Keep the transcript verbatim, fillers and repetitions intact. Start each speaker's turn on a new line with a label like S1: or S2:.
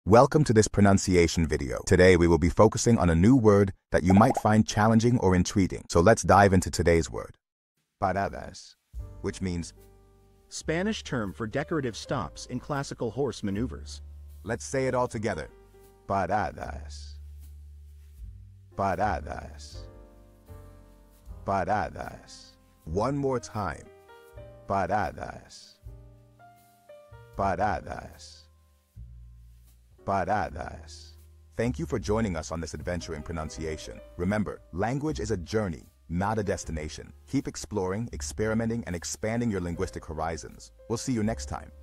S1: Welcome to this pronunciation video. Today we will be focusing on a new word that you might find challenging or intriguing. So let's dive into today's word. Paradas, which means
S2: Spanish term for decorative stops in classical horse maneuvers.
S1: Let's say it all together. Paradas. Paradas. Paradas. One more time. Paradas. Paradas. Paradas. Thank you for joining us on this adventure in pronunciation. Remember, language is a journey, not a destination. Keep exploring, experimenting, and expanding your linguistic horizons. We'll see you next time.